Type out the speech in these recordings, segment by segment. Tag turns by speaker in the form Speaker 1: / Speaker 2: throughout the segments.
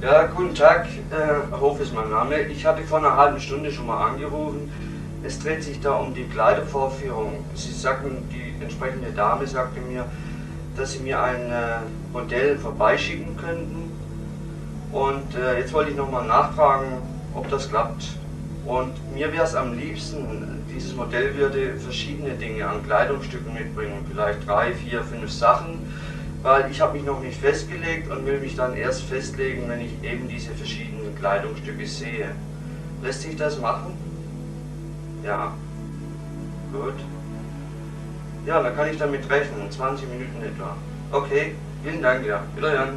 Speaker 1: Ja, guten Tag, Hof ist mein Name. Ich hatte vor einer halben Stunde schon mal angerufen. Es dreht sich da um die Kleidervorführung. Sie sagten, die entsprechende Dame sagte mir, dass Sie mir ein Modell vorbeischicken könnten. Und jetzt wollte ich nochmal nachfragen, ob das klappt. Und mir wäre es am liebsten, dieses Modell würde verschiedene Dinge an Kleidungsstücken mitbringen, vielleicht 3, 4, 5 Sachen. Weil ich habe mich noch nicht festgelegt und will mich dann erst festlegen, wenn ich eben diese verschiedenen Kleidungsstücke sehe. Lässt sich das machen? Ja. Gut. Ja, dann kann ich damit rechnen, 20 Minuten etwa. Okay, vielen Dank, ja. Wiederhören.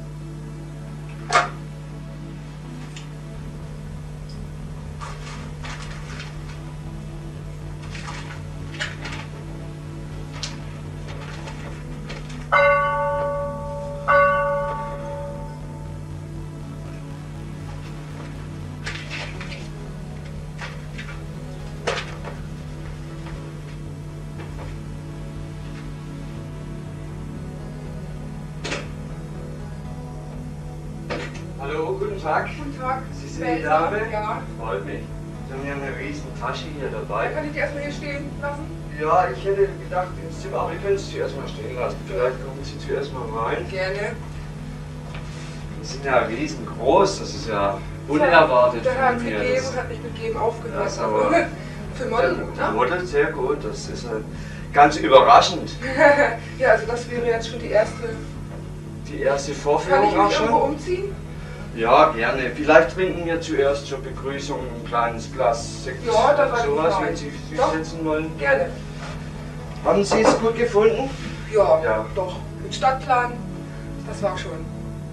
Speaker 1: Hallo, guten Tag.
Speaker 2: Guten Tag.
Speaker 1: Sie sind die Dame?
Speaker 2: Ja.
Speaker 1: Freut mich. Sie haben ja eine riesen Tasche hier dabei.
Speaker 2: Kann ich die erstmal hier stehen lassen?
Speaker 1: Ja, ich hätte gedacht ins Zimmer, aber ich könnte Sie zuerst mal stehen lassen. Vielleicht kommen Sie zuerst mal rein.
Speaker 2: Gerne.
Speaker 1: Die sind ja riesengroß, das ist ja unerwartet
Speaker 2: Der hat
Speaker 1: von mir.
Speaker 2: gegeben, hat mich mit gegeben aufgehört.
Speaker 1: Das aber
Speaker 2: für Model gut,
Speaker 1: der
Speaker 2: ne?
Speaker 1: Model sehr gut, das ist ganz überraschend.
Speaker 2: Ja, also das wäre jetzt schon die erste.
Speaker 1: Die erste
Speaker 2: Kann
Speaker 1: Vorführung
Speaker 2: ich
Speaker 1: auch
Speaker 2: mich irgendwo
Speaker 1: schon?
Speaker 2: umziehen?
Speaker 1: Ja, gerne. Vielleicht trinken wir zuerst zur Begrüßung ein kleines Glas Sekt
Speaker 2: Ja, da
Speaker 1: oder
Speaker 2: weiß ich
Speaker 1: sowas,
Speaker 2: rein.
Speaker 1: wenn Sie sich
Speaker 2: Doch.
Speaker 1: setzen wollen.
Speaker 2: Gerne.
Speaker 1: Haben Sie es gut gefunden?
Speaker 2: Ja,
Speaker 1: Ja.
Speaker 2: doch. Mit Stadtplan, das war schon.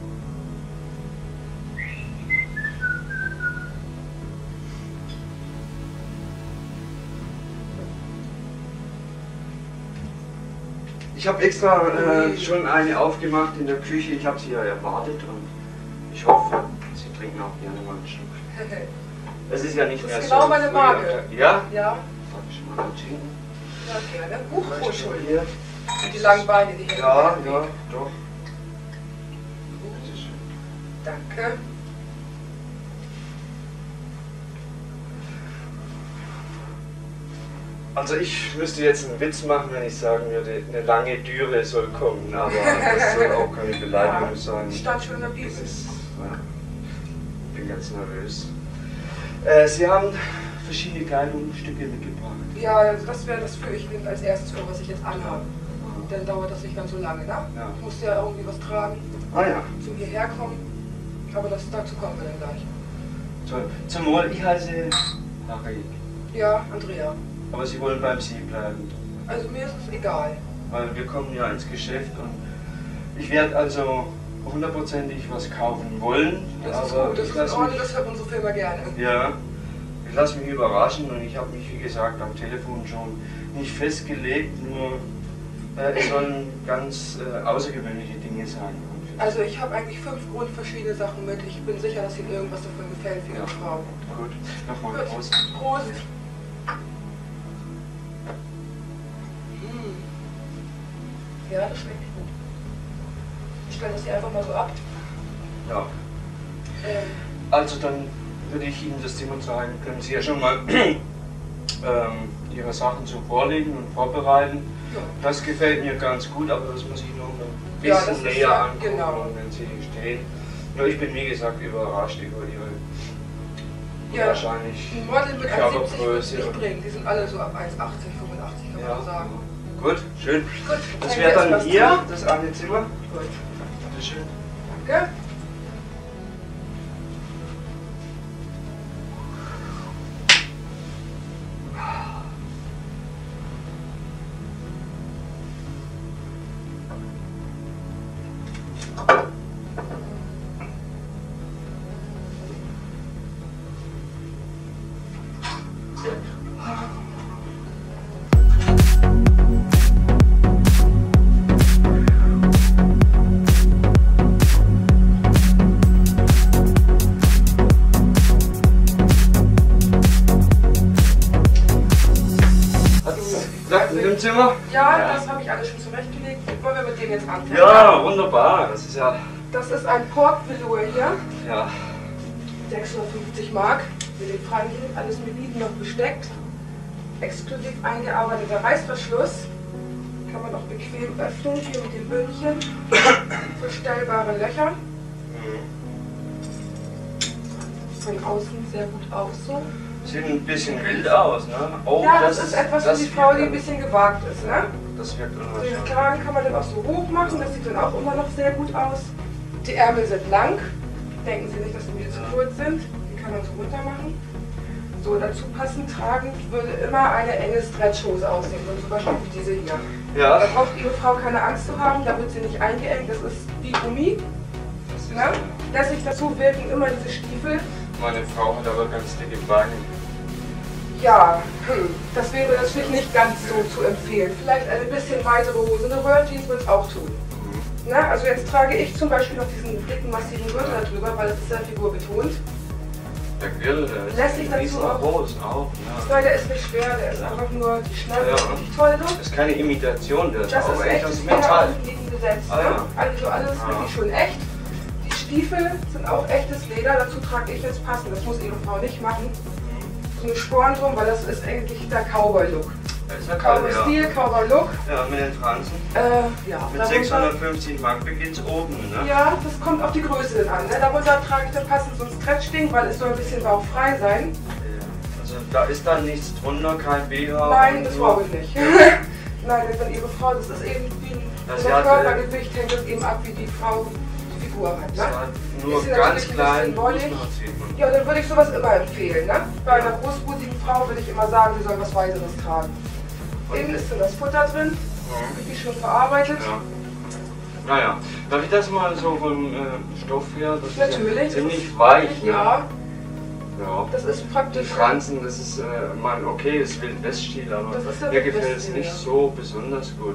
Speaker 1: Ich habe extra schon eine aufgemacht in der Küche. Ich habe sie ja erwartet und ich hoffe, Sie trinken auch gerne mal einen Schluck. Es ist ja nicht
Speaker 2: Das
Speaker 1: mehr
Speaker 2: ist
Speaker 1: so.
Speaker 2: genau meine
Speaker 1: früh
Speaker 2: Marke.
Speaker 1: am Tag. Ja?
Speaker 2: Ja,
Speaker 1: Darf ich schon mal trinken?
Speaker 2: ja gerne.
Speaker 1: Vielleicht
Speaker 2: Oh,
Speaker 1: schon
Speaker 2: schön.
Speaker 1: hier.
Speaker 2: Die langen Beine, die hängen.
Speaker 1: Ja,
Speaker 2: mir
Speaker 1: ja,
Speaker 2: im Weg.
Speaker 1: doch. Bitte schön.
Speaker 2: Danke.
Speaker 1: Also ich müsste jetzt einen Witz machen, wenn ich sagen würde, eine lange Dürre soll kommen, aber das soll auch keine Beleidigung sein.
Speaker 2: Stand schon in der Bibel.
Speaker 1: Das ist, ja, ich bin ganz nervös. Sie haben verschiedene Kleidungsstücke mitgebracht.
Speaker 2: Ja, also das wäre das für ich als erstes vor, was ich jetzt anhabe. Dann dauert das nicht ganz so lange, ne?
Speaker 1: Ja.
Speaker 2: Ich muss ja irgendwie was tragen,
Speaker 1: Ah ja,
Speaker 2: zum hierher kommen. Aber dazu kommen wir dann gleich.
Speaker 1: toll. Zum Wohl, ich heiße Harry.
Speaker 2: Ja, Andrea.
Speaker 1: Aber Sie wollen beim Sie bleiben,
Speaker 2: Also mir ist es egal.
Speaker 1: weil wir kommen ja ins Geschäft und ich werde also hundertprozentig was kaufen wollen.
Speaker 2: Das ist
Speaker 1: aber
Speaker 2: gut, das
Speaker 1: ich
Speaker 2: ist in
Speaker 1: lasse
Speaker 2: Ordnung,
Speaker 1: mich,
Speaker 2: das hört unsere Firma gerne.
Speaker 1: ja, ich lasse mich überraschen und ich habe mich, wie gesagt, am Telefon schon nicht festgelegt, nur es sollen ganz außergewöhnliche Dinge sein.
Speaker 2: Also ich habe eigentlich 5 grundverschiedene Sachen mit. Ich bin sicher, dass Ihnen irgendwas davon gefällt für Ihre Frau.
Speaker 1: Gut, nochmal
Speaker 2: Gut.
Speaker 1: Prost.
Speaker 2: Prost. Ja, das schmeckt gut. Ich stelle das hier einfach mal so ab.
Speaker 1: Ja.
Speaker 2: Ähm,
Speaker 1: Also dann würde ich Ihnen das Zimmer zeigen. Können Sie ja schon mal Ihre Sachen so vorlegen und vorbereiten.
Speaker 2: ja.
Speaker 1: Das gefällt mir ganz gut, aber das muss ich noch ein
Speaker 2: Ja,
Speaker 1: bisschen
Speaker 2: das ist
Speaker 1: näher
Speaker 2: ja-
Speaker 1: angucken,
Speaker 2: genau.
Speaker 1: wenn Sie stehen. Nur ich bin wie gesagt überrascht über Ihre
Speaker 2: Ja,
Speaker 1: wahrscheinlich
Speaker 2: ein Model mit 1,70 wird es
Speaker 1: Körpergröße.
Speaker 2: nicht bringen. Die sind alle so ab 1,80, 85, kann man so sagen.
Speaker 1: Gut, schön.
Speaker 2: Gut,
Speaker 1: Das
Speaker 2: zeigen
Speaker 1: wäre
Speaker 2: wir
Speaker 1: dann
Speaker 2: erst was
Speaker 1: hier,
Speaker 2: drin.
Speaker 1: das eine Zimmer.
Speaker 2: Gut,
Speaker 1: Bitte schön.
Speaker 2: danke.
Speaker 1: In dem Zimmer?
Speaker 2: Ja, das habe ich alles schon zurechtgelegt. Wollen wir mit dem jetzt anfangen?
Speaker 1: Ja, wunderbar. Das ist ja
Speaker 2: Das ist ein Pork Velour hier.
Speaker 1: Ja.
Speaker 2: 650 Mark. Mit den Franken, alles mit Nieten noch besteckt. Exklusiv eingearbeiteter Reißverschluss. Kann man auch bequem öffnen, hier mit den Bündchen. Verstellbare Löcher. Von außen sehr gut aus so.
Speaker 1: Sieht ein bisschen wild aus, ne? Oh,
Speaker 2: ja, das ist etwas für die Frau, die ein bisschen gewagt ist, ne?
Speaker 1: Das wirkt
Speaker 2: Den
Speaker 1: unwahrscheinlich.
Speaker 2: Kragen kann man dann auch so hoch machen, das sieht dann auch immer noch sehr gut aus. Die Ärmel sind lang. Denken Sie nicht, dass die zu kurz sind. Die kann man so runter machen. So, dazu passend tragend würde immer eine enge Stretchhose aussehen, so zum Beispiel wie diese hier.
Speaker 1: Ja.
Speaker 2: Da braucht Ihre Frau keine Angst zu haben, da wird sie nicht eingeengt, das ist wie Gummi. Ne? Lässig dazu wirken immer diese Stiefel.
Speaker 1: Meine Frau hat aber ganz dicke Beine.
Speaker 2: Ja, das wäre natürlich nicht ganz so zu empfehlen. Vielleicht eine bisschen weitere Hose, eine Röhrenjeans würde es auch tun. Na, also jetzt trage ich zum Beispiel noch diesen dicken, massiven Gürtel darüber, weil es ist sehr figurbetont.
Speaker 1: Der Grill,
Speaker 2: Lässt sich dazu auch.
Speaker 1: Groß auch.
Speaker 2: Nein, der ist nicht schwer, der ist einfach nur die Schnalle,
Speaker 1: Ja.
Speaker 2: richtig toll so.
Speaker 1: Das ist keine Imitation, das ist
Speaker 2: Das
Speaker 1: auch
Speaker 2: ist
Speaker 1: echt
Speaker 2: echt
Speaker 1: aus
Speaker 2: Metall
Speaker 1: Metall.
Speaker 2: gesetzt.
Speaker 1: Ah,
Speaker 2: Ne?
Speaker 1: ja.
Speaker 2: Also alles wirklich schon echt. Die Stiefel sind auch echtes Leder, dazu trage ich jetzt passend. Das muss Ihre Frau nicht machen. So eine Sporen drum, weil das ist eigentlich der Cowboy-Look.
Speaker 1: Das ist ja kalt,
Speaker 2: Cowboy-Stil, Cowboy-Look.
Speaker 1: Ja, mit den Franzen.
Speaker 2: Ja,
Speaker 1: Mit
Speaker 2: darunter-
Speaker 1: 650 Mark beginnt es oben, ne?
Speaker 2: Ja, das kommt auf die Größe dann an. Ne? Darunter trage ich dann passend so ein Stretch-Ding, weil es soll ein bisschen bauchfrei sein.
Speaker 1: Also da ist dann nichts drunter, kein BH.
Speaker 2: Nein, das brauche ich nicht. Nein, wenn Ihre Frau, das ist eben wie
Speaker 1: Das
Speaker 2: das
Speaker 1: hat,
Speaker 2: Körpergewicht hängt das eben ab, wie die Frau die Figur hat.
Speaker 1: Das
Speaker 2: Ne?
Speaker 1: hat nur
Speaker 2: Ist sie
Speaker 1: ganz
Speaker 2: natürlich ein
Speaker 1: klein
Speaker 2: bisschen wollig.
Speaker 1: Busen.
Speaker 2: Ja, dann würde ich sowas immer empfehlen. Ne? Bei einer großbusigen Frau würde ich immer sagen, sie soll was Weiteres tragen. Innen ist dann das Futter drin, wirklich schon verarbeitet.
Speaker 1: Ja. Naja, darf ich das mal so vom Stoff her? Das
Speaker 2: Natürlich.
Speaker 1: ist ja ziemlich weich, ne?
Speaker 2: Ja,
Speaker 1: Ja.
Speaker 2: das ist
Speaker 1: Die
Speaker 2: praktisch.
Speaker 1: Franzen, das ist mal okay, das Wild-West-Stil, aber
Speaker 2: Das ist der
Speaker 1: mir gefällt es
Speaker 2: Wild-West-Stil,
Speaker 1: nicht
Speaker 2: ja.
Speaker 1: so besonders gut.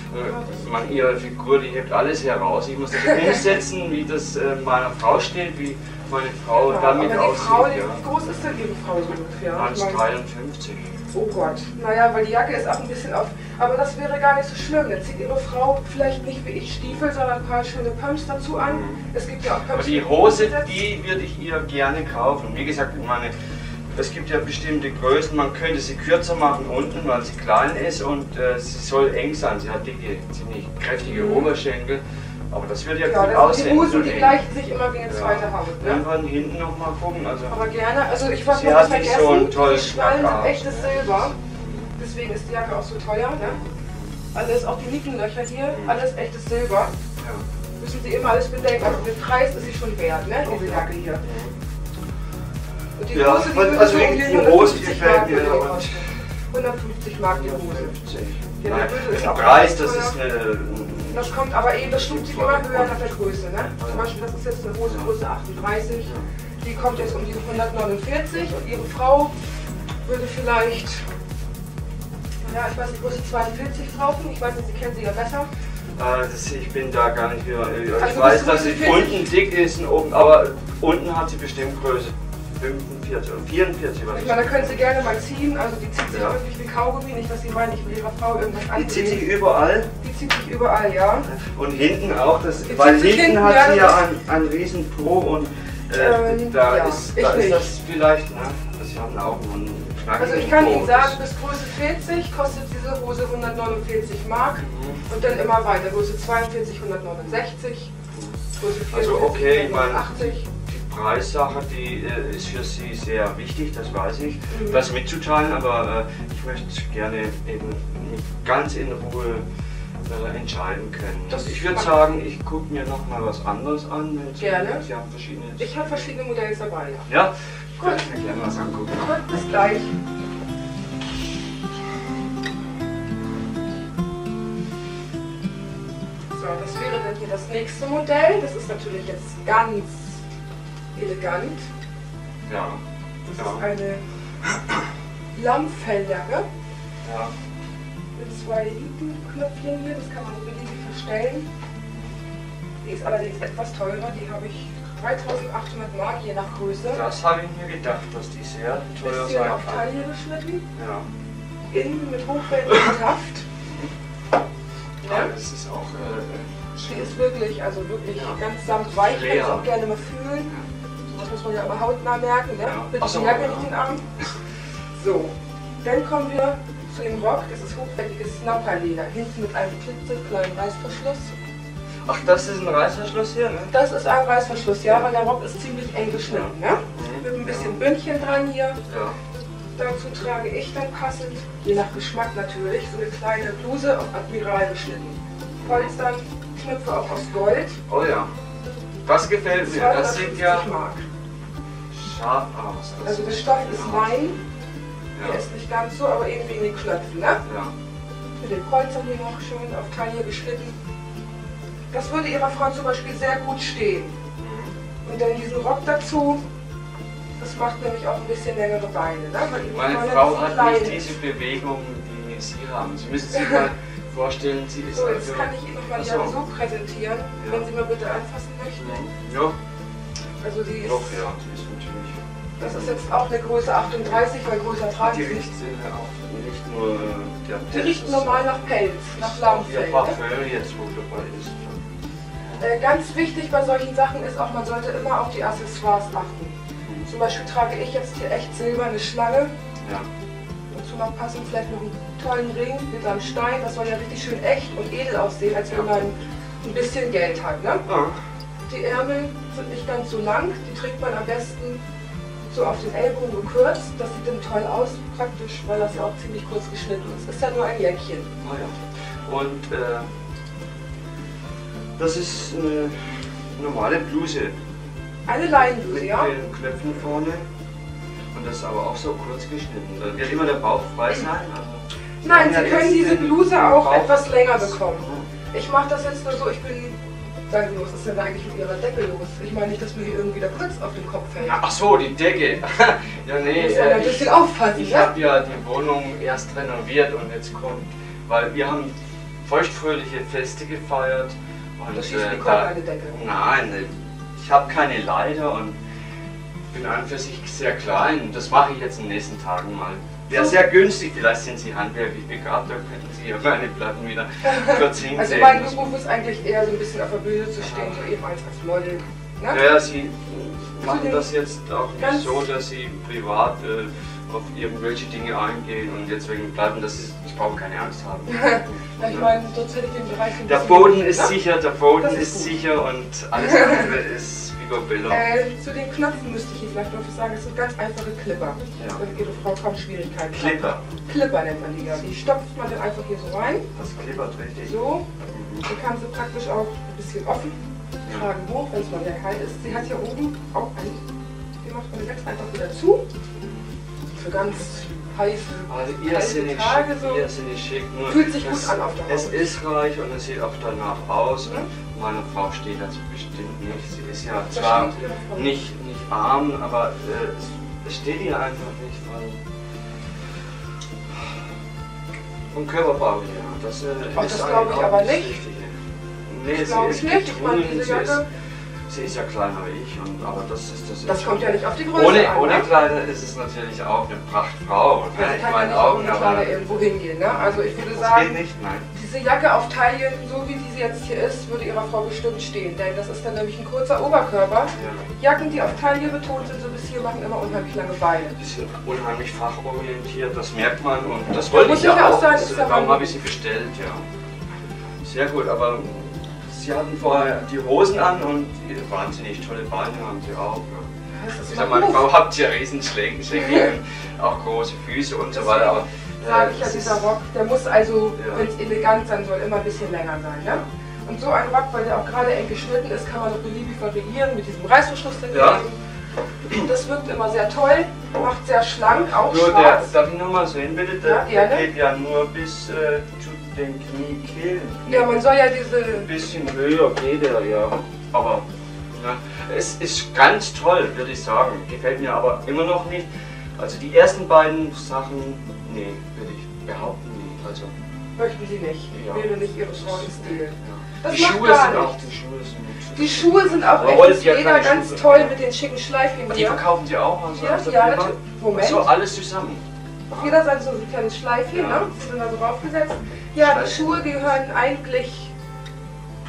Speaker 1: Ihre Figur, die hebt alles heraus. Ich muss das umsetzen, wie das meiner Frau steht, wie meine Frau
Speaker 2: Ja,
Speaker 1: damit
Speaker 2: aber die
Speaker 1: aussieht.
Speaker 2: Frau,
Speaker 1: Ja.
Speaker 2: wie groß ist denn Ihre Frau so ungefähr? Ich meine,
Speaker 1: 1,53.
Speaker 2: oh Gott, naja, weil die Jacke ist auch ein bisschen auf. Aber das wäre gar nicht so schlimm. Dann zieht Ihre Frau vielleicht nicht wie ich Stiefel, sondern ein paar schöne Pumps dazu an. Es gibt ja auch Pumps.
Speaker 1: Aber die Hose, die würde ich ihr gerne kaufen. Wie gesagt, es gibt ja bestimmte Größen, man könnte sie kürzer machen unten, weil sie klein ist und sie soll eng sein. Sie hat dicke, ziemlich kräftige Oberschenkel, aber das wird ja,
Speaker 2: Ja,
Speaker 1: gut
Speaker 2: das
Speaker 1: aussehen.
Speaker 2: die Hosen,
Speaker 1: so
Speaker 2: die
Speaker 1: eng.
Speaker 2: gleichen sich immer wie eine zweite Haut. Ne?
Speaker 1: Irgendwann hinten noch mal gucken. Also
Speaker 2: Aber gerne. Also ich wollte
Speaker 1: Sie
Speaker 2: noch
Speaker 1: hat
Speaker 2: was
Speaker 1: nicht
Speaker 2: vergessen.
Speaker 1: so einen tollen
Speaker 2: die Schnallen
Speaker 1: Schnacker.
Speaker 2: sind echtes Silber. Deswegen ist die Jacke auch so teuer. Ne? Alles, auch die Nietenlöcher hier, alles echtes Silber.
Speaker 1: ja.
Speaker 2: Müssen Sie immer alles bedenken. Also den Preis ist sie schon wert, ne? Diese Jacke hier. Und die
Speaker 1: Ja,
Speaker 2: Hose, die würde
Speaker 1: also
Speaker 2: so um
Speaker 1: die
Speaker 2: die
Speaker 1: Hose
Speaker 2: 150
Speaker 1: gefällt
Speaker 2: Mark
Speaker 1: mir,
Speaker 2: würde die
Speaker 1: aber-
Speaker 2: kosten. 150 Mark die Hose.
Speaker 1: 50.
Speaker 2: Ja,
Speaker 1: Nein,
Speaker 2: der Gürtel ist
Speaker 1: der
Speaker 2: auch
Speaker 1: Preis,
Speaker 2: teuer.
Speaker 1: das ist eine.
Speaker 2: Das kommt aber eben, das stuft sich immer höher nach der Größe. Ne? Zum Beispiel, das ist jetzt eine Hose Größe 38. Die kommt jetzt um die 149 und Ihre Frau würde vielleicht, ja, ich weiß nicht, Größe 42 brauchen. Ich weiß nicht, Sie kennen sie ja besser.
Speaker 1: Ich bin da gar nicht mehr. Ich
Speaker 2: Also
Speaker 1: weiß,
Speaker 2: bist du
Speaker 1: dass sie
Speaker 2: 40?
Speaker 1: unten dick ist und oben, aber unten hat sie bestimmt Größe 45 oder 44. Was
Speaker 2: Ich meine, da können Sie gerne mal ziehen. Also die zieht sich
Speaker 1: Ja.
Speaker 2: wirklich wie Kaugummi. Nicht, dass Sie meinen, ich will Ihrer Frau irgendwas
Speaker 1: die zieht sich
Speaker 2: anziehen.
Speaker 1: überall
Speaker 2: Die zieht sich überall, ja.
Speaker 1: und hinten auch.
Speaker 2: Die
Speaker 1: Weil
Speaker 2: zieht sich
Speaker 1: hinten
Speaker 2: hinten,
Speaker 1: hat
Speaker 2: ja,
Speaker 1: sie
Speaker 2: das
Speaker 1: ja einen riesen Po und da
Speaker 2: ja,
Speaker 1: ist
Speaker 2: ich
Speaker 1: das
Speaker 2: nicht.
Speaker 1: vielleicht, ne? Das haben auch einen knackigen
Speaker 2: Also ich kann
Speaker 1: Po.
Speaker 2: Ihnen sagen, bis Größe 40 kostet diese Hose 149 Mark und dann immer weiter. Größe 42 169, Größe 44
Speaker 1: Also okay, ich meine,
Speaker 2: 180.
Speaker 1: die Preissache, die ist für Sie sehr wichtig, das weiß ich, das mitzuteilen, aber ich möchte gerne eben ganz in Ruhe entscheiden können.
Speaker 2: Das
Speaker 1: Ich würde
Speaker 2: macht-
Speaker 1: sagen, ich gucke mir noch mal was anderes an. Wenn Sie,
Speaker 2: Gerne.
Speaker 1: Sie haben verschiedene.
Speaker 2: Ich habe verschiedene Modelle dabei. Ja.
Speaker 1: Ja,
Speaker 2: Gut.
Speaker 1: kann ich mir gerne was angucken.
Speaker 2: Gut, bis gleich. So, das wäre dann hier das nächste Modell. Das ist natürlich jetzt ganz elegant.
Speaker 1: Ja.
Speaker 2: Das
Speaker 1: Ja.
Speaker 2: ist eine Lammfelljacke
Speaker 1: Ja.
Speaker 2: mit zwei Nietenknöpfchen hier. Das kann man beliebig verstellen. Die ist allerdings etwas teurer. Die habe ich 3.800 Mark je nach Größe.
Speaker 1: Das habe ich mir gedacht, dass die sehr teuer
Speaker 2: Bisschen
Speaker 1: sein
Speaker 2: auf
Speaker 1: kann.
Speaker 2: Taille geschnitten.
Speaker 1: Ja.
Speaker 2: Innen mit hochwertigem Taft.
Speaker 1: Ja, das ist auch
Speaker 2: Die ist wirklich, also wirklich ganz samtweich, kann ich auch gerne mal fühlen. Das muss man ja aber hautnah merken, ne? Bitte so, merke nicht den Arm. So, dann kommen wir zu dem Rock, das ist hochwertiges Snapperleder, hinten mit einem klitzekleinen Reißverschluss.
Speaker 1: Ach, das ist ein Reißverschluss hier, ne?
Speaker 2: Das ist ein Reißverschluss, ja, weil der Rock ist ziemlich eng geschnitten, ne? Mit ein bisschen Bündchen dran hier.
Speaker 1: Ja.
Speaker 2: Dazu trage ich dann passend, je nach Geschmack natürlich, so eine kleine Bluse auf Admiral geschnitten. Polstern, Knöpfe auch aus Gold.
Speaker 1: Oh ja, das gefällt mir. Das sieht ja
Speaker 2: Mark.
Speaker 1: Scharf aus.
Speaker 2: Also der Stoff ist Wein, der ist nicht ganz so, aber eben wegen den Knöpfen, ne?
Speaker 1: Ja.
Speaker 2: Mit den Polstern hier noch schön auf Taille geschnitten. Das würde Ihrer Frau zum Beispiel sehr gut stehen. Und dann diesen Rock dazu, das macht nämlich auch ein bisschen längere Beine. Ne?
Speaker 1: Meine Frau hat nicht diese Bewegung, die Sie haben. Sie müssen sich mal vorstellen, sie ist...
Speaker 2: So, jetzt kann ich Ihnen nochmal die so präsentieren, wenn Sie mal bitte anfassen möchten.
Speaker 1: Ja.
Speaker 2: Also die ist...
Speaker 1: Doch, ja, die ist natürlich...
Speaker 2: Das ist jetzt auch eine Größe 38, weil größer tragen
Speaker 1: die
Speaker 2: Sie nicht.
Speaker 1: Nicht nur...
Speaker 2: Die riechen normal nach Pelz, nach Lammfell.
Speaker 1: Der Parfum jetzt, wo dabei ist.
Speaker 2: Ganz wichtig bei solchen Sachen ist auch, man sollte immer auf die Accessoires achten. Zum Beispiel trage ich jetzt hier echt silberne Schlange.
Speaker 1: Ja.
Speaker 2: Dazu noch passend vielleicht noch einen tollen Ring mit einem Stein. Das soll ja richtig schön echt und edel aussehen, als wenn man ein bisschen Geld hat. Ne?
Speaker 1: Ja.
Speaker 2: Die Ärmel sind nicht ganz so lang. Die trägt man am besten so auf den Ellbogen gekürzt. Das sieht dann toll aus, praktisch, weil das ja auch ziemlich kurz geschnitten ist. Ist ja nur ein Jäckchen.
Speaker 1: Ah ja. Und das ist eine normale Bluse.
Speaker 2: Eine Leinenbluse, ja?
Speaker 1: Mit den Knöpfen vorne. Und das ist aber auch so kurz geschnitten. Da wird immer der Bauch frei sein. Also
Speaker 2: nein, Sie können diese Bluse auch etwas länger bekommen. Ich mache das jetzt nur so, ich bin... Sagen Sie, was ist denn eigentlich mit Ihrer Decke los? Ich meine nicht, dass mir hier irgendwie der Putz auf den Kopf fällt.
Speaker 1: Ach so, die Decke. Ja, nee.
Speaker 2: Muss man ein bisschen aufpassen.
Speaker 1: Ich habe ja die Wohnung erst renoviert und jetzt kommt... Weil wir haben feuchtfröhliche Feste gefeiert. Und
Speaker 2: das schießt die eine Decke.
Speaker 1: Nein, ich habe keine Leiter und bin an und für sich sehr klein. Das mache ich jetzt in den nächsten Tagen mal. Wäre sehr günstig, vielleicht sind Sie handwerklich begabt, da könnten Sie ja meine Platten wieder kurz hinlegen.
Speaker 2: Also mein Beruf ist eigentlich eher so ein bisschen auf der Bühne zu stehen, so eben als Model. Ne?
Speaker 1: Ja, Sie machen das jetzt auch nicht so, dass Sie privat auf irgendwelche Dinge eingehen und jetzt wegen Platten, ich brauche keine Angst haben.
Speaker 2: Ja, ich meine, sonst hätte ich den Bereich ein
Speaker 1: der Boden ist sicher, der Boden ist sicher und alles andere ist Picobello.
Speaker 2: Zu den Knöpfen müsste ich Ihnen vielleicht noch was sagen, das sind ganz einfache Clipper.
Speaker 1: Ja.
Speaker 2: Ihre Frau kaum Schwierigkeiten.
Speaker 1: Clipper?
Speaker 2: Clipper nennt man die ja. Die stopft man dann einfach hier so rein.
Speaker 1: Das klippert richtig.
Speaker 2: So. Die kann sie praktisch auch ein bisschen offen tragen hoch, wenn es mal sehr kalt ist. Sie hat hier oben auch einen, die macht man jetzt einfach wieder zu. Für ganz heiße Tage so.
Speaker 1: Schick. Nur
Speaker 2: fühlt sich gut an auf der Haut.
Speaker 1: Es ist reich und es sieht auch danach aus. Meine Frau steht dazu bestimmt nicht. Sie ist ja zwar nicht arm, aber es steht ihr einfach nicht von Körperbau her. Das
Speaker 2: glaube ich aber nicht.
Speaker 1: Nee, sie ist gedrungen. Sie ist ja kleiner wie ich, aber das ist das.
Speaker 2: Das kommt ja nicht auf die Größe an.
Speaker 1: Ohne Kleider ist es natürlich auch eine Prachtfrau.
Speaker 2: Ne? Ich kann ja nicht ohne Kleider irgendwo hingehen. Ne? Also ich würde sagen,
Speaker 1: geht nicht, nein.
Speaker 2: Diese Jacke auf Taillen, so wie sie jetzt hier ist, würde Ihrer Frau bestimmt stehen. Denn das ist dann nämlich ein kurzer Oberkörper. Ja. Jacken, die auf Taille betont sind, so bis hier, machen immer unheimlich lange Beine.
Speaker 1: Die sind unheimlich fachorientiert, das merkt man. Und das wollte ich ja auch. Darum habe ich sie bestellt, ja. Sehr gut, aber Sie hatten vorher die Hosen an und wahnsinnig tolle Beine haben Sie auch. Ja. Meine Frau hat ja Riesenschläge, auch große Füße und so weiter. Aber
Speaker 2: sage ich ja, dieser Rock, der muss also, wenn es elegant sein soll, immer ein bisschen länger sein. Ne? Und so ein Rock, weil der auch gerade eng geschnitten ist, kann man noch beliebig variieren mit diesem Reißverschluss dagegen. Ja. Das wirkt immer sehr toll, macht sehr schlank, auch
Speaker 1: nur
Speaker 2: schwarz.
Speaker 1: Darf ich nur mal sehen, bitte? Der geht ja nur bis zu den Kniekehlen.
Speaker 2: Ja, man soll ja diese...
Speaker 1: Ein bisschen höher geht er, ja. Aber ja, es ist ganz toll, würde ich sagen. Gefällt mir aber immer noch nicht. Also die ersten beiden Sachen, nee, würde ich behaupten nicht. Also,
Speaker 2: möchten Sie nicht?
Speaker 1: Ja.
Speaker 2: Wäre nicht Ihre Frauenstil. Ja. Das
Speaker 1: die
Speaker 2: macht
Speaker 1: Schuhe
Speaker 2: gar
Speaker 1: sind
Speaker 2: nichts.
Speaker 1: auch die Schuhe sind.
Speaker 2: Die Schuhe sind auch echtes Leder, ganz toll mit den schicken Schleifchen.
Speaker 1: Die verkaufen Sie auch? Also
Speaker 2: ja, Moment.
Speaker 1: So alles zusammen.
Speaker 2: Auf jeder Seite so ein kleines Schleifchen, ne? Die sind da so draufgesetzt. Ja, die Schuhe gehören eigentlich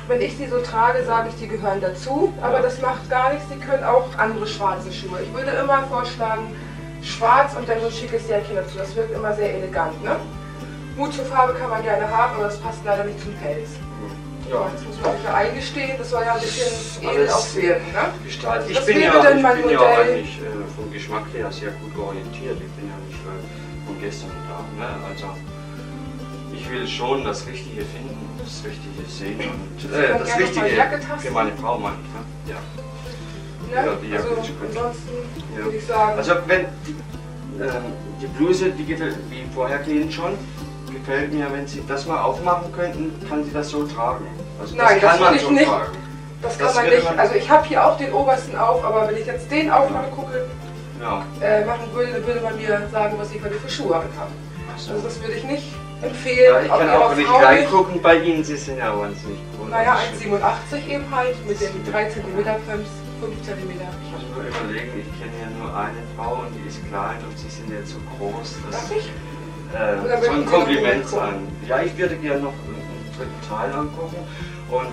Speaker 2: wenn ich sie so trage, sage ich, die gehören dazu, aber das macht gar nichts, die können auch andere schwarze Schuhe. Ich würde immer vorschlagen, schwarz und dann so ein schickes Jäckchen dazu, das wirkt immer sehr elegant. Ne? Mut zur Farbe kann man gerne haben, aber das passt leider nicht zum Pelz. Ja. Das muss man sich ja eingestehen, das soll ja ein bisschen edel auch wirken. Ne?
Speaker 1: Ich bin ja eigentlich vom Geschmack her sehr gut orientiert, ich bin ja nicht von gestern da. Ne? Also ich will schon das Richtige finden, das Richtige sehen und das Richtige für meine Frau, meine ich. Ne? Ja.
Speaker 2: Ne? Ja, also ansonsten würde ich sagen...
Speaker 1: Also wenn die Bluse, die gefällt wie vorhergehend schon, gefällt mir, wenn Sie das mal aufmachen könnten, kann sie das so tragen. Also
Speaker 2: nein,
Speaker 1: das kann man
Speaker 2: ich
Speaker 1: so
Speaker 2: nicht.
Speaker 1: tragen.
Speaker 2: Das kann man nicht. Also ich habe hier auch den obersten auf, aber wenn ich jetzt den aufmache, gucke, machen würde, würde man mir sagen, was ich heute für Schuhe anhabe. Also das würde ich nicht empfehlen.
Speaker 1: Ja, ich kann auch nicht reingucken bei Ihnen, Sie sind ja wahnsinnig groß.
Speaker 2: Naja, 1,87 eben halt, mit den 3 cm, 5 cm.
Speaker 1: Ich muss mir überlegen, ich kenne ja nur eine Frau und die ist klein und Sie sind jetzt so groß.
Speaker 2: Darf ich?
Speaker 1: So ein Kompliment sein. Ja, ich würde gerne noch einen dritten Teil angucken und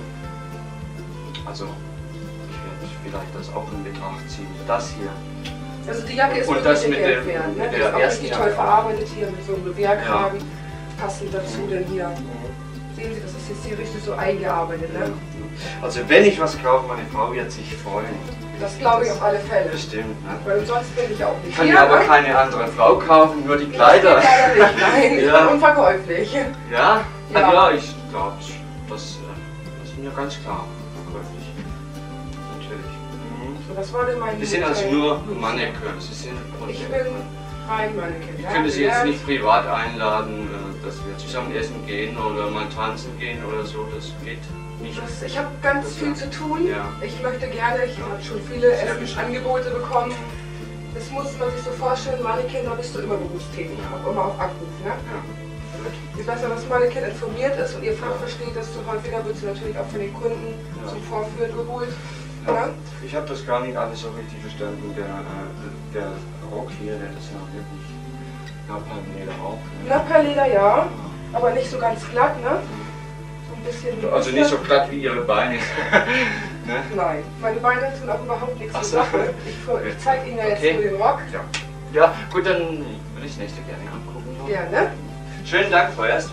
Speaker 1: also ich werde vielleicht das auch in Betracht ziehen. Das hier.
Speaker 2: Also die Jacke ist
Speaker 1: und
Speaker 2: wirklich empfehlen. Ne? Die ist auch richtig toll verarbeitet hier mit so einem Revierkragen. Passend dazu denn hier. Sehen Sie, das ist jetzt hier richtig so eingearbeitet. Ne?
Speaker 1: Also wenn ich was kaufe, meine Frau wird sich freuen.
Speaker 2: Das glaube ich auf alle Fälle.
Speaker 1: Bestimmt, ne?
Speaker 2: Weil sonst bin ich auch nicht.
Speaker 1: Ich kann mir aber keine andere Frau kaufen, nur die Kleider.
Speaker 2: Leider nicht, nein, ich bin unverkäuflich.
Speaker 1: Ja? Ja, ich glaube, das ist mir ganz klar verkäuflich. Natürlich.
Speaker 2: So, was war denn mein
Speaker 1: Sie sind also nur Mannequin. Sie sind
Speaker 2: ich bin rein Mannequin.
Speaker 1: Ich könnte Sie jetzt nicht privat einladen, dass wir zusammen essen gehen oder mal tanzen gehen oder so, das geht nicht.
Speaker 2: Ich habe ganz viel zu tun. Ja. Ich möchte gerne, ich habe schon viele Essensangebote bekommen. Das muss man sich so vorstellen, Mannequin, da bist du immer berufstätig, auch immer auf Abruf. Ne? Ja. Je besser das Mannequin informiert ist und ihr Fach versteht, desto häufiger wird sie natürlich auch von den Kunden zum Vorführen geholt. Ja.
Speaker 1: Ich habe das gar nicht alles so richtig verstanden. Der Rock hier, der ist ja wirklich Napalm-Leder auch. Ne?
Speaker 2: Napalm-Leder, ja, aber nicht so ganz glatt, ne? So ein bisschen.
Speaker 1: Also nicht so glatt wie Ihre Beine. Ne?
Speaker 2: Nein, meine Beine tun auch überhaupt nichts zur Sache. Ich zeige Ihnen ja jetzt nur den Rock.
Speaker 1: Ja, gut, dann würde ich das nächste gerne angucken.
Speaker 2: Gerne.
Speaker 1: Schönen Dank vorerst.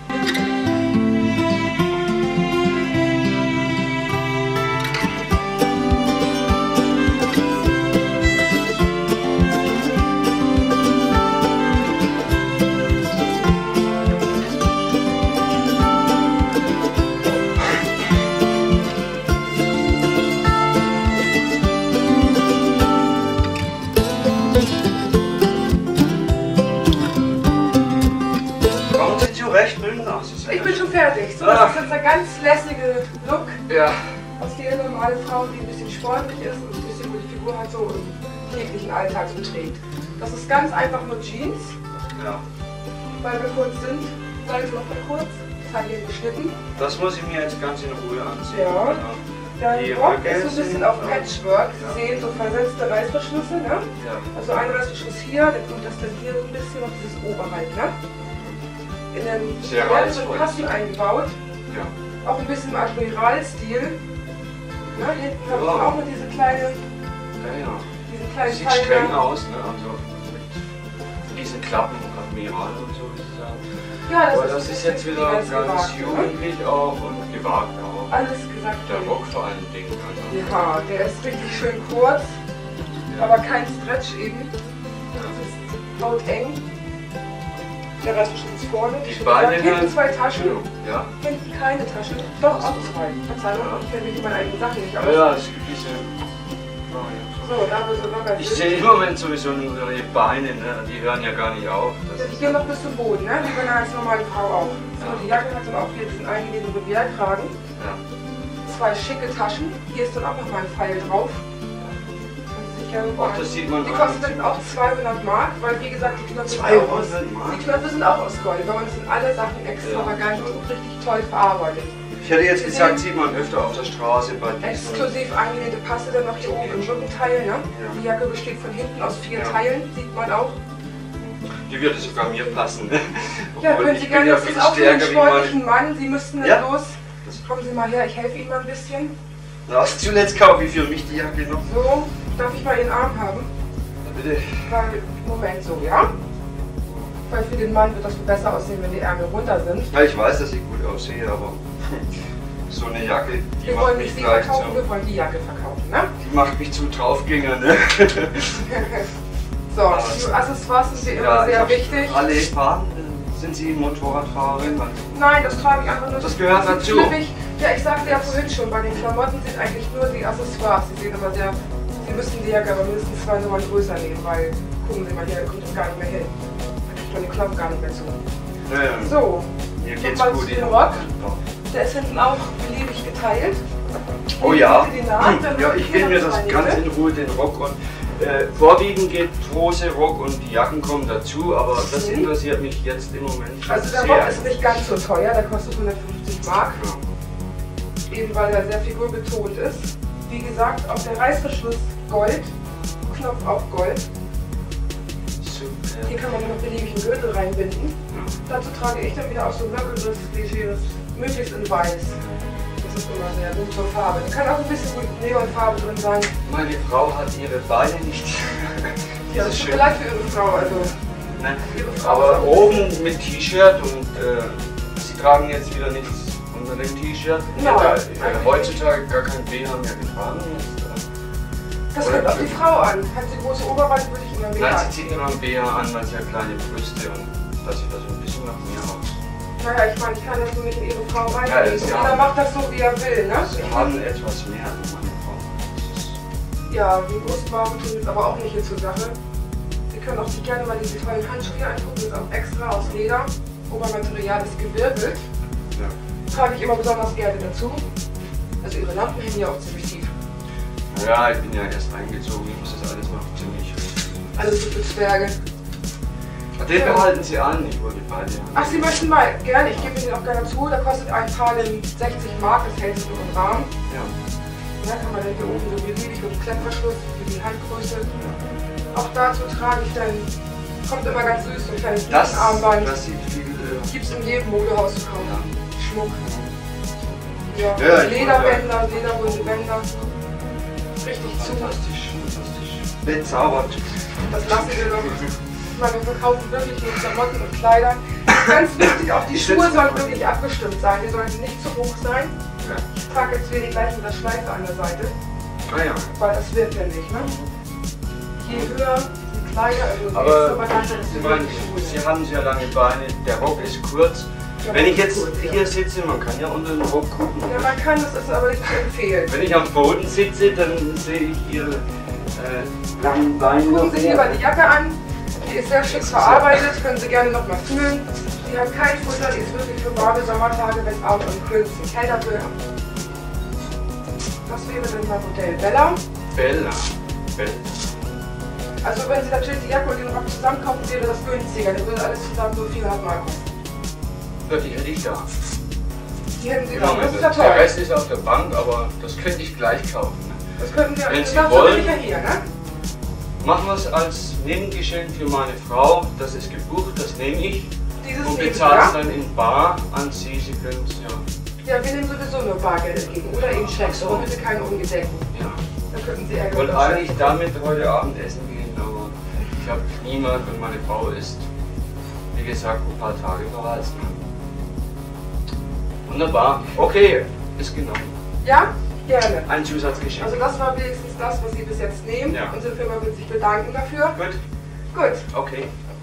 Speaker 2: Ich bin schon fertig. So, das ist jetzt ein ganz lässige Look.
Speaker 1: Ja.
Speaker 2: Aus jeder normale Frau, die ein bisschen sportlich ist und ein bisschen die Figur halt so im täglichen Alltag so trägt. Das ist ganz einfach nur Jeans.
Speaker 1: Ja.
Speaker 2: Weil wir kurz sind. Bleiben Sie noch mal kurz. Taille geschnitten.
Speaker 1: Das muss ich mir jetzt ganz in Ruhe ansehen.
Speaker 2: Ja. Der Rock ist so ein bisschen auf Patchwork. Sie sehen so versetzte Reißverschlüsse. Ne?
Speaker 1: Ja.
Speaker 2: Also ein Reißverschluss hier, dann kommt das dann hier so ein bisschen auf dieses Oberhalb. Ne? In den so Passen eingebaut. Ja. Auch ein bisschen im Admiralstil. Ja, hinten habe ich auch noch diese kleine. Diesen kleinen
Speaker 1: sieht streng aus, ne? Also mit diesen Klappen Admiral und so, würde ich sagen.
Speaker 2: Ja,
Speaker 1: das ist jetzt wieder ganz jugendlich auch und gewagt auch.
Speaker 2: Alles gesagt.
Speaker 1: Der Rock vor allen Dingen. Also.
Speaker 2: Ja, der ist richtig schön kurz, aber kein Stretch eben. Das ist hauteng. Der Reißverschluss ist vorne.
Speaker 1: Die Beine
Speaker 2: hinten 2 Taschen.
Speaker 1: Ja.
Speaker 2: Hinten keine Taschen. Doch, auch 2. Verzeihung, ich kenne mich in meinen eigenen Sachen nicht aus.
Speaker 1: Ja, es gibt diese.
Speaker 2: So, da wir so locker sind.
Speaker 1: Ich sehe im Moment sowieso nur Ihre Beine, ne? Die hören ja gar nicht auf.
Speaker 2: Die gehen noch bis zum Boden, ne? Wie bei einer ganz normalen Frau auch. So, die Jacke hat dann auch hier diesen eingenähten Revierkragen. Ja. 2 schicke Taschen. Hier ist dann auch noch mal ein Pfeil drauf.
Speaker 1: Ach, das sieht man.
Speaker 2: Die kosten dann auch 200 Mark, weil wie gesagt die Knöpfe sind auch aus Gold. Bei uns sind alle Sachen extravagant und richtig toll verarbeitet.
Speaker 1: Ich hätte jetzt gesagt, sieht man öfter auf der Straße bei diesen.
Speaker 2: Exklusiv angenähte Passe dann noch hier oben im Rückenteil. Ne? Ja. Die Jacke besteht von hinten aus 4 Teilen, sieht man auch.
Speaker 1: Die würde sogar mir passen.
Speaker 2: Ja, können Sie gerne, das ist auch für einen sportlichen Mann. Sie müssten dann bloß Kommen Sie mal her, ich helfe Ihnen mal ein bisschen.
Speaker 1: Na, zuletzt kaufe ich für mich die Jacke noch.
Speaker 2: So, darf ich mal Ihren Arm haben?
Speaker 1: Bitte.
Speaker 2: Weil, Moment so, ja? Weil für den Mann wird das besser aussehen, wenn die Ärmel runter sind.
Speaker 1: Ja, ich weiß, dass ich gut aussehe, aber so eine Jacke, die
Speaker 2: Wir
Speaker 1: macht
Speaker 2: wollen
Speaker 1: mich
Speaker 2: nicht Sie
Speaker 1: gleich
Speaker 2: verkaufen,
Speaker 1: zu...
Speaker 2: wir wollen die Jacke verkaufen, ne?
Speaker 1: Die macht mich zu Draufgänger, ne?
Speaker 2: So, die Accessoires sind mir immer sehr wichtig.
Speaker 1: Alle Fahrten, sind Sie Motorradfahrerin?
Speaker 2: Nein, das trage ich einfach nur.
Speaker 1: Das gehört
Speaker 2: sieht
Speaker 1: dazu.
Speaker 2: Flippig. Ja, ich sagte ja vorhin schon, bei den Klamotten sind eigentlich nur die Accessoires. Sie sehen immer sehr, Sie müssen die Jacke aber mindestens 2 Nummern größer nehmen, weil, gucken Sie mal hier, da kommt das gar nicht mehr hin. Da kriegt man den Knopf gar nicht mehr zu. So,
Speaker 1: Hier geht's
Speaker 2: nochmal
Speaker 1: gut.
Speaker 2: zu dem Rock. Der ist hinten auch beliebig geteilt.
Speaker 1: Oh ja,
Speaker 2: Die Naht, dann
Speaker 1: ja, ich will mir das ganz in Ruhe, den Rock und vorwiegend geht Hose, Rock und die Jacken kommen dazu, aber das interessiert mich jetzt im Moment
Speaker 2: Also der
Speaker 1: sehr.
Speaker 2: Rock ist nicht ganz so teuer, der kostet 150 Mark. Eben weil er sehr figurbetont ist. Wie gesagt, auch der Reißverschluss Gold, Knopf auch Gold.
Speaker 1: Super.
Speaker 2: Hier kann man noch beliebig einen Gürtel reinbinden. Dazu trage ich dann wieder auch so ein lockeres, legeres, möglichst in weiß. Das ist immer sehr gut zur Farbe. Da kann auch ein bisschen Neonfarbe drin sein.
Speaker 1: Meine Frau hat ihre Beine nicht.
Speaker 2: Ja, das tut mir leid für Ihre Frau. Also,
Speaker 1: Nein.
Speaker 2: Ihre Frau
Speaker 1: Aber
Speaker 2: ist
Speaker 1: oben mit T-Shirt und sie tragen jetzt wieder nichts unter dem T-Shirt.
Speaker 2: Nein,
Speaker 1: Heutzutage gar kein BH mehr getragen.
Speaker 2: das kommt auf die Frau an. Hat sie große Oberweite, würde ich immer mehr.
Speaker 1: Nein, sie zieht immer ein BH an, weil sie hat kleine Brüste und das sieht da so ein bisschen nach mir aus.
Speaker 2: Naja, ich meine, ich kann das nur nicht in Ihre Frau
Speaker 1: Ja,
Speaker 2: reinlegen.
Speaker 1: sie
Speaker 2: Jeder
Speaker 1: haben-
Speaker 2: macht das so, wie er will, ne?
Speaker 1: Sie haben etwas mehr als meine Frau.
Speaker 2: Ja, die Brustwarme tun jetzt aber auch nicht hier zur Sache. Sie können auch sich gerne mal diese tollen Handschuhe angucken, das ist auch extra aus Leder. Obermaterial ist gewirbelt.
Speaker 1: Ja.
Speaker 2: Trage ich immer besonders gerne dazu. Also Ihre Lampen hängen ja auch ziemlich tief.
Speaker 1: Ja, ich bin ja erst eingezogen, ich muss das alles noch ziemlich.
Speaker 2: Alles so für Zwerge.
Speaker 1: Den behalten Sie an, ich wollte beide haben.
Speaker 2: Ach, Sie möchten mal, gerne, ich gebe Ihnen auch gerne zu, da kostet ein Paar den 60 Mark, das hält sich nur im Rahmen.
Speaker 1: Ja.
Speaker 2: Da kann man dann hier oben so beliebig mit dem Klettverschluss für die Handgröße. Auch dazu trage ich dann, kommt immer ganz süß, so ein kleines Armband.
Speaker 1: Das sieht viel.
Speaker 2: Gibt es in jedem Modehaus zu kaufen.
Speaker 1: Ja.
Speaker 2: Schmuck. Ja,
Speaker 1: Ja, ich
Speaker 2: Lederbänder, lederrunde Bänder. Richtig zu.
Speaker 1: Fantastisch, fantastisch. Bezaubert.
Speaker 2: Das lassen wir doch. Ich meine, wir verkaufen wirklich nur Klamotten und Kleider. Ganz wichtig, auch die Schuhe sollen wirklich abgestimmt sein. Die sollten nicht zu hoch sein.
Speaker 1: Ja.
Speaker 2: Ich trage jetzt wieder die gleiche mit der Schleife an der Seite.
Speaker 1: Ah ja.
Speaker 2: Weil das wird ja nicht, ne? Je höher die Kleider, also
Speaker 1: Aber
Speaker 2: das
Speaker 1: Sie meinen, Sie haben sehr lange Beine, der Rock ist kurz. Wenn ich jetzt hier sitze, man kann ja unter den Rock gucken.
Speaker 2: Ja, man kann, das ist aber nicht zu empfehlen.
Speaker 1: Wenn ich am Boden sitze, dann sehe ich Ihre langen Beine.
Speaker 2: Gucken Sie lieber die Jacke an. Die ist sehr schick verarbeitet, können Sie gerne noch mal fühlen. Die hat kein Futter, die ist wirklich für warme Sommertage, wenn es auch im kühlsten kälter wird. Das wäre dann mal Modell Bella.
Speaker 1: Bella. Bella.
Speaker 2: Also wenn Sie natürlich die Jacke und den Rock zusammen kaufen, wäre das günstiger. Dann würde alles zusammen nur 400 Mark kosten.
Speaker 1: Ja, die hätte ich da.
Speaker 2: Die hätten Sie
Speaker 1: Genau,
Speaker 2: da. Das ist ja
Speaker 1: der
Speaker 2: toll.
Speaker 1: Rest ist auf der Bank, aber das könnte ich gleich kaufen. Ne?
Speaker 2: Das könnten wir,
Speaker 1: Wenn
Speaker 2: das
Speaker 1: Sie
Speaker 2: darf
Speaker 1: wollen.
Speaker 2: ja hier, ne?
Speaker 1: Machen wir es als Nebengeschenk für meine Frau. Das ist gebucht, das nehme ich.
Speaker 2: Dieses
Speaker 1: Und
Speaker 2: nehmen Sie,
Speaker 1: bezahle es
Speaker 2: ja?
Speaker 1: dann in bar an Sie. Sie können es ja.
Speaker 2: Ja, wir nehmen sowieso nur Bargeld entgegen. Oder eben Schecks, aber bitte keinen ungedeckten.
Speaker 1: ja.
Speaker 2: Dann könnten Sie
Speaker 1: Ich
Speaker 2: ärgern.
Speaker 1: wollte eigentlich damit heute Abend essen gehen, aber ich habe niemand und meine Frau ist, wie gesagt, ein paar Tage verreist. Wunderbar. Okay, ist genommen.
Speaker 2: Ja, gerne.
Speaker 1: Ein Zusatzgeschenk.
Speaker 2: Also das war wenigstens das, was Sie bis jetzt nehmen.
Speaker 1: Ja.
Speaker 2: Unsere Firma wird sich bedanken dafür.
Speaker 1: Gut,
Speaker 2: Gut.
Speaker 1: okay.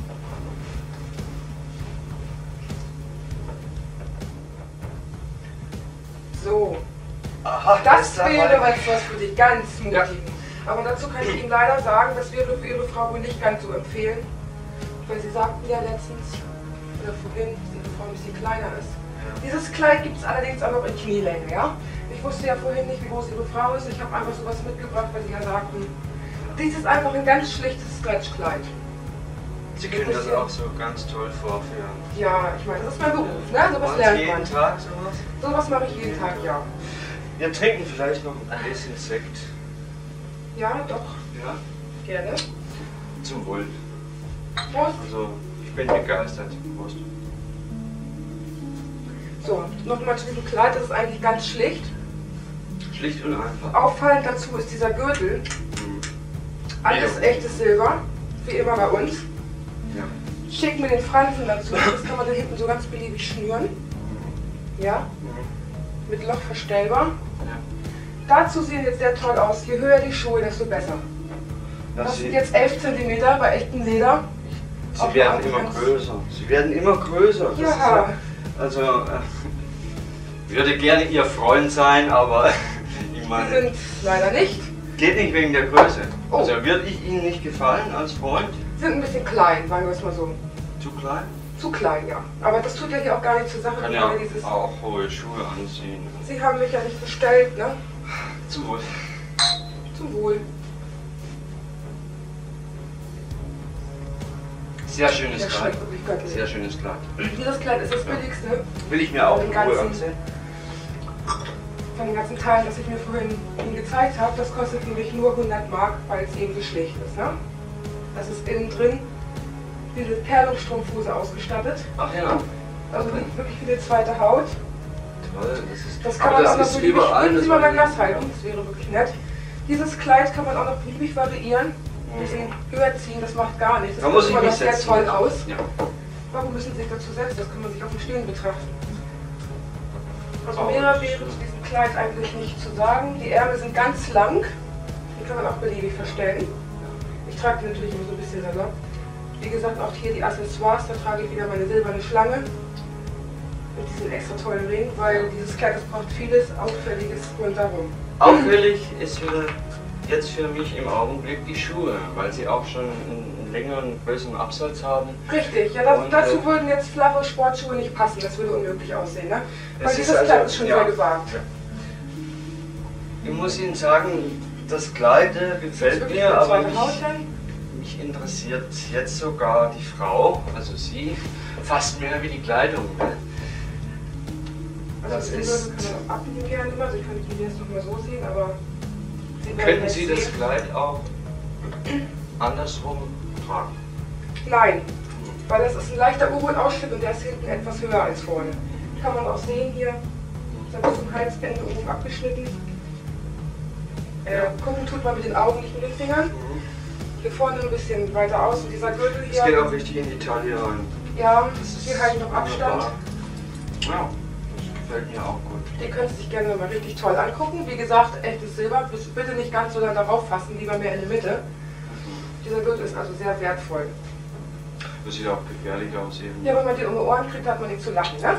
Speaker 2: So,
Speaker 1: Aha,
Speaker 2: das
Speaker 1: dabei.
Speaker 2: wäre was für die ganz Mutigen.
Speaker 1: Ja.
Speaker 2: Aber dazu kann ich Ihnen leider sagen, das wäre für Ihre Frau wohl nicht ganz so empfehlen. Weil Sie sagten ja letztens, oder vorhin, dass Ihre Frau ein bisschen kleiner ist. Dieses Kleid gibt es allerdings auch noch in Knielänge, ja? Ich wusste ja vorhin nicht, wie groß Ihre Frau ist. Ich habe einfach sowas mitgebracht, weil Sie ja sagten, dies ist einfach ein ganz schlichtes Stretchkleid.
Speaker 1: Sie können das auch so ganz toll vorführen.
Speaker 2: Ja, ich meine, das ist mein Beruf, ne? Sowas
Speaker 1: Machen Sie
Speaker 2: lernt
Speaker 1: jeden
Speaker 2: man.
Speaker 1: Tag sowas?
Speaker 2: Sowas mache ich jeden Tag, ja.
Speaker 1: Wir trinken vielleicht noch ein bisschen Sekt.
Speaker 2: Ja, doch,
Speaker 1: Ja?
Speaker 2: gerne.
Speaker 1: Zum Wohl.
Speaker 2: Prost.
Speaker 1: Also, ich bin begeistert. Prost.
Speaker 2: So, nochmal zu diesem Kleid, das ist eigentlich ganz schlicht.
Speaker 1: Schlicht und einfach.
Speaker 2: Auffallend dazu ist dieser Gürtel. Alles echtes Silber, wie immer bei uns.
Speaker 1: Ja.
Speaker 2: Schick mir den Fransen dazu, das kann man da hinten so ganz beliebig schnüren. Ja, mit Loch verstellbar.
Speaker 1: Ja.
Speaker 2: Dazu sehen jetzt sehr toll aus. Je höher die Schuhe, desto besser. Das sind jetzt 11 cm bei echtem Leder.
Speaker 1: Sie werden immer größer. Sie werden immer größer. Das
Speaker 2: Ja.
Speaker 1: Also, würde gerne Ihr Freund sein, aber ich meine.
Speaker 2: Die sind leider nicht.
Speaker 1: Geht nicht wegen der Größe.
Speaker 2: Oh.
Speaker 1: Also würde ich Ihnen nicht gefallen als Freund?
Speaker 2: Sind ein bisschen klein, sagen wir es mal so.
Speaker 1: Zu klein?
Speaker 2: Zu klein, ja. Aber das tut ja hier auch gar nicht zur Sache.
Speaker 1: Kann ja auch hohe Schuhe anziehen.
Speaker 2: Sie haben mich ja nicht bestellt, ne?
Speaker 1: Zum Wohl.
Speaker 2: Zum Wohl.
Speaker 1: Sehr schönes
Speaker 2: Der
Speaker 1: Kleid.
Speaker 2: schmeckt wirklich göttlich.
Speaker 1: Sehr schönes Kleid.
Speaker 2: Dieses Kleid ist das billigste
Speaker 1: Will ich mir auch in
Speaker 2: Den
Speaker 1: Ruhe
Speaker 2: ganzen-
Speaker 1: ansehen?
Speaker 2: von den ganzen Teilen, das ich mir vorhin Ihnen gezeigt habe. Das kostet nämlich nur 100 Mark, weil es eben so schlicht ist, ne? Das ist innen drin diese Perlungsstrumpfhose ausgestattet.
Speaker 1: Ach ja.
Speaker 2: Also wirklich wie eine zweite Haut.
Speaker 1: Toll.
Speaker 2: Das kann man auch noch
Speaker 1: ist
Speaker 2: beliebig,
Speaker 1: überall.
Speaker 2: können Sie
Speaker 1: das
Speaker 2: mal
Speaker 1: war
Speaker 2: mein Glas halten, das wäre wirklich nett. Dieses Kleid kann man auch noch beliebig variieren, ein bisschen höher ziehen, das macht gar nichts. Das
Speaker 1: Da muss
Speaker 2: sieht
Speaker 1: ich
Speaker 2: immer
Speaker 1: mich
Speaker 2: noch sehr
Speaker 1: setzen.
Speaker 2: toll aus.
Speaker 1: Ja.
Speaker 2: Warum müssen Sie sich dazu setzen? Das kann man sich auf dem Stehen betrachten. Also
Speaker 1: Oh.
Speaker 2: mehr wäre zu diesem Kleid eigentlich nicht zu sagen. Die Ärmel sind ganz lang, die kann man auch beliebig verstellen. Ich trage die natürlich immer so ein bisschen salopp. Wie gesagt, auch hier die Accessoires, da trage ich wieder meine silberne Schlange mit diesem extra tollen Ring, weil dieses Kleid, das braucht vieles Auffälliges rundherum.
Speaker 1: Auffällig ist jetzt für mich im Augenblick die Schuhe, weil sie auch schon einen längeren, größeren Absatz haben.
Speaker 2: Richtig, ja,
Speaker 1: Und,
Speaker 2: dazu würden jetzt flache Sportschuhe nicht passen, das würde unmöglich aussehen, ne? Weil
Speaker 1: Es
Speaker 2: dieses
Speaker 1: ist
Speaker 2: Kleid ist schon
Speaker 1: ja.
Speaker 2: sehr gewagt.
Speaker 1: Ich muss Ihnen sagen, das Kleid
Speaker 2: Das ist
Speaker 1: gefällt
Speaker 2: wirklich
Speaker 1: mir,
Speaker 2: eine
Speaker 1: aber
Speaker 2: zweite Haut dann.
Speaker 1: mich interessiert jetzt sogar die Frau, also Sie, fast mehr wie die Kleidung.
Speaker 2: Also
Speaker 1: Das
Speaker 2: das
Speaker 1: ist-
Speaker 2: kann man auch abnehmen gerne immer, also ich kann die jetzt noch mal so sehen, aber Sie werden
Speaker 1: Könnten
Speaker 2: jetzt
Speaker 1: Sie das
Speaker 2: sehen.
Speaker 1: Kleid auch andersrum tragen?
Speaker 2: Nein, weil das ist ein leichter U-Boot-Ausschnitt und der ist hinten etwas höher als vorne. Kann man auch sehen hier, ist ein bisschen Halsbänder oben abgeschnitten. Gucken tut man mit den Augen, nicht mit den Fingern. Hier vorne ein bisschen weiter aus und dieser Gürtel
Speaker 1: Es geht
Speaker 2: hier,
Speaker 1: auch richtig in die Taille rein.
Speaker 2: ja,
Speaker 1: Das ist
Speaker 2: hier halte ich noch Abstand.
Speaker 1: wunderbar. Ja, das gefällt mir auch gut.
Speaker 2: Die können Sie sich gerne mal richtig toll angucken. Wie gesagt, echtes Silber, bitte nicht ganz so dann darauf fassen, lieber mehr in der Mitte. Dieser Gürtel ist also sehr wertvoll.
Speaker 1: Das sieht auch gefährlich aus eben.
Speaker 2: Ja, wenn man die um die Ohren kriegt, hat man nicht zu lachen, ne?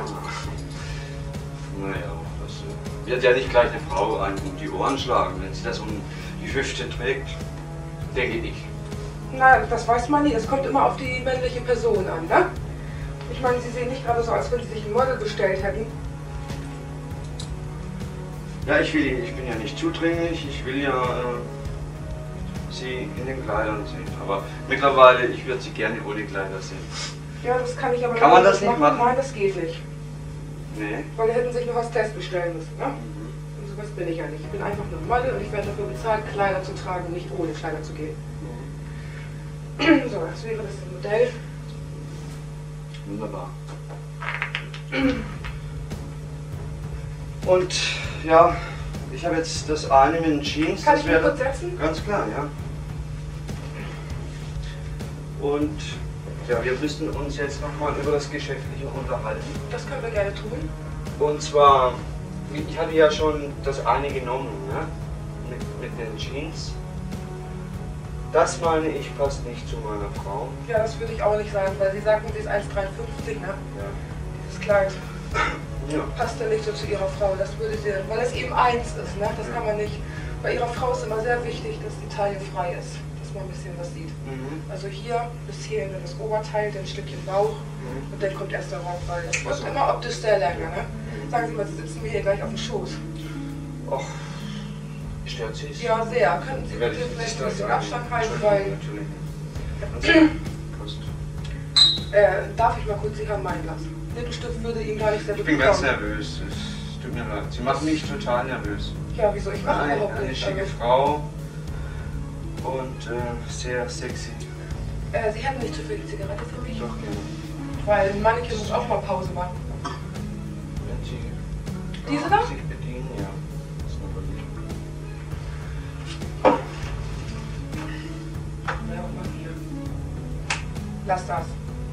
Speaker 1: Naja, das wird ja nicht gleich eine Frau an die Ohren schlagen, wenn sie das um die Hüfte trägt. Denke ich.
Speaker 2: Na, das weiß man nie. Es kommt immer auf die männliche Person an, ne? Ich meine, Sie sehen nicht gerade so, als wenn Sie sich ein Model bestellt hätten.
Speaker 1: Ja, ich bin ja nicht zudringlich, ich will ja sie in den Kleidern sehen. Aber mittlerweile, ich würde sie gerne ohne Kleider sehen.
Speaker 2: Ja, das kann ich aber
Speaker 1: Kann man das nicht machen?
Speaker 2: Nein, das geht nicht.
Speaker 1: Nee.
Speaker 2: Weil da hätten sich eine Hostess bestellen müssen, ne? Und sowas bin ich ja nicht. Ich bin einfach nur ein Model und ich werde dafür bezahlt, Kleider zu tragen, nicht ohne Kleider zu gehen. So, das wäre das Modell.
Speaker 1: Wunderbar. Und ja, ich habe jetzt das eine mit den Jeans.
Speaker 2: Kann
Speaker 1: das
Speaker 2: ich mich
Speaker 1: wäre
Speaker 2: kurz setzen?
Speaker 1: ganz klar, ja. Und ja, wir müssen uns jetzt nochmal über das Geschäftliche unterhalten.
Speaker 2: Das können wir gerne tun.
Speaker 1: Und zwar, ich hatte ja schon das eine genommen, ne? mit den Jeans. Das meine ich passt nicht zu meiner Frau.
Speaker 2: Ja, das würde ich auch nicht sagen, weil Sie sagten, sie ist 1,53, ne?
Speaker 1: Ja.
Speaker 2: Dieses Kleid
Speaker 1: Ja.
Speaker 2: passt ja nicht so zu Ihrer Frau. Das würde sie, weil es eben eins ist, ne? Das kann man nicht. Bei Ihrer Frau ist immer sehr wichtig, dass die Taille frei ist, dass man ein bisschen was sieht. Also hier bis hierhin das Oberteil, dann ein Stückchen Bauch und dann kommt erst der Rock, weil das wird immer optisch sehr länger, ne? Sagen Sie mal, Sie sitzen mir hier gleich auf dem Schoß.
Speaker 1: Och, stört Sie es?
Speaker 2: Ja, sehr. Könnten Sie bitte vielleicht ein bisschen Abstand halten, weil... darf ich mal kurz, Sie haben mein Glas. Lippenstift würde Ihnen gar nicht sehr
Speaker 1: Ich
Speaker 2: gut
Speaker 1: bin ganz
Speaker 2: kommen.
Speaker 1: nervös. Es tut mir leid. Sie machen mich total nervös.
Speaker 2: Ja, wieso? Ich mache überhaupt
Speaker 1: Eine
Speaker 2: nicht.
Speaker 1: schicke
Speaker 2: Also,
Speaker 1: Frau und sehr sexy.
Speaker 2: Sie hätten nicht zufällig Zigarette für mich?
Speaker 1: Doch gerne.
Speaker 2: Weil ein Mannequin muss auch mal Pause machen. Diese da?
Speaker 1: Sich bedienen, ja. Das ist noch nicht.
Speaker 2: Ja, und mal hier. Lass das.